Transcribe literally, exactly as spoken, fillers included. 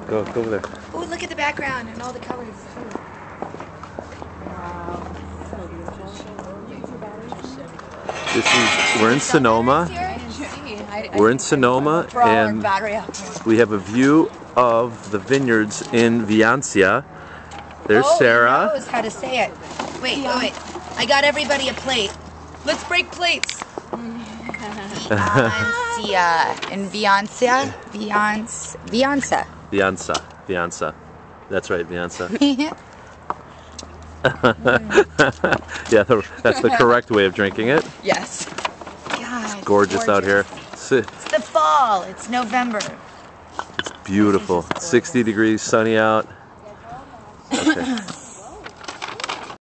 Go, go over there. Oh, look at the background and all the colors too. Wow. So beautiful. This is, we're in Sanoma. We're in Sanoma, and we have a view of the vineyards in Viancia. There's oh, Sarah. He knows how to say it. Wait, wait, wait. I got everybody a plate. Let's break plates. Viancia. In Viancia? Viance. Vianza. Vianza. Vianza. That's right, Vianza. Yeah, that's the correct way of drinking it. Yes. God, It's gorgeous, out here. It's, It's the fall. It's November. it's beautiful. sixty degrees, sunny out.